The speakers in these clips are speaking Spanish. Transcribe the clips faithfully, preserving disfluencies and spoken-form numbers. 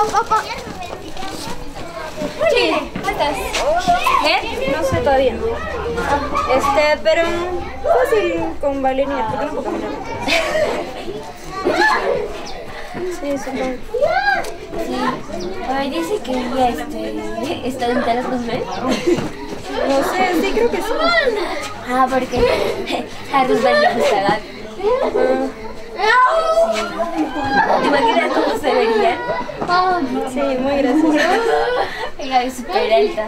papá. Sí, ¿cómo estás? ¿Bien? No sé todavía. Este, pero fácil con Valeria, porque no puedo caminar. Sí, supongo. Sí. Ay, dice que ella este, está en Talas Roosevelt. No sé, sí, creo que sí. Ah, porque a Roosevelt le gusta Gaby. ¿Te imaginas cómo se verían? Sí, muy gracioso. Gaby es súper alta.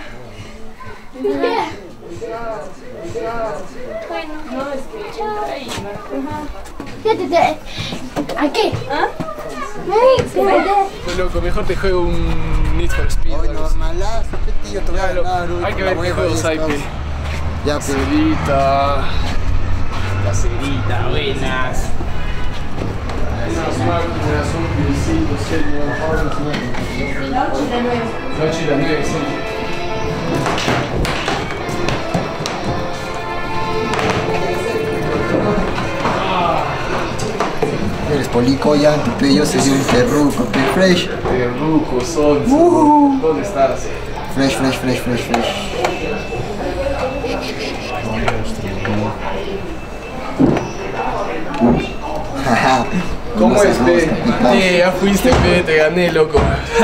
Bueno, no, es que ¿A qué? ¿Ah? Pues loco, mejor te juego un Need for Speed. Hoy normalazo, tío, te voy a ganar. Hay que ver qué juegos hay, pe. Ya, pues. Cacerita. Cacerita, buenas. Unas máquinas, un piecito, serio. La ocho y la nueve. La ocho y la nueve, sí. Eres policoya, tu pello se dio un terruco, pe fresh. Terruco, son. Uh. ¿Dónde estás? Fresh, fresh, fresh, fresh, fresh. Jaja. ¿Cómo es, pe? Eh, ya fuiste, pe, te gané, loco.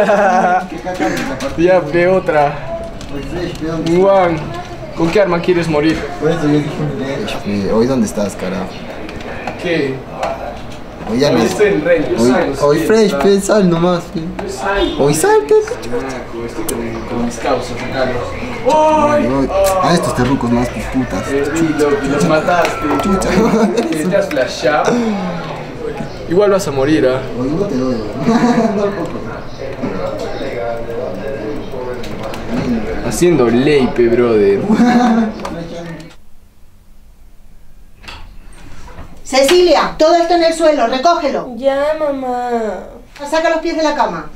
Ya, pe, otra. Juan, ¿con qué arma quieres morir? Por eso yo dije un Hoy dónde estás, carajo. ¿Qué? Hoy ya Hoy no. estoy en Ren, yo Hoy, salgo, hoy sí, fresh, está. pe, sal nomás, pe. Hoy sal, pe. Naco, estoy con, con mis causas acá. Ay, ay. A estos terrucos más, tus putas. Eh, loco, los mataste. Chucha. Eh, Te has flashado. Igual vas a morir, ¿ah? Hoy no te doy, no poco. Haciendo leipe, brother. Cecilia, todo esto en el suelo, recógelo. Ya, mamá. Saca los pies de la cama.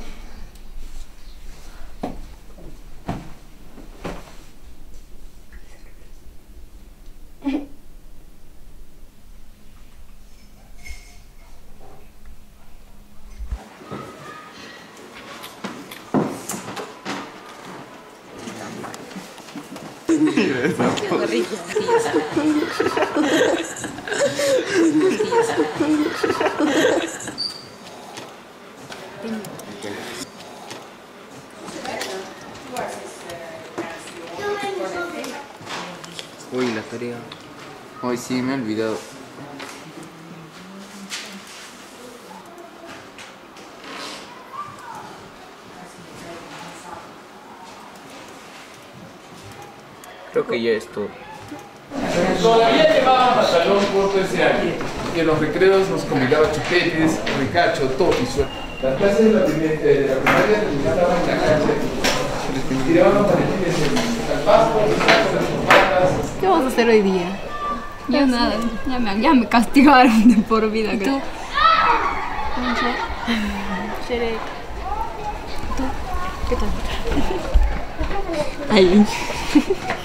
Uy, la tarea. Hoy sí, me he olvidado. Creo que ya es todo. Todavía llevaba pantalón corto ese año. Y en los recreos nos combinaba chupetes, recacho, todo y suerte. Las clases de la primaria de la primaria estaban en la calle. Tiraban panetines al pasto, las patas. ¿Qué vamos a hacer hoy día? Yo nada, ya me, ya me castigaron de por vida. ¿Y tú? Shrek. ¿Tú? ¿Qué tal? Ay.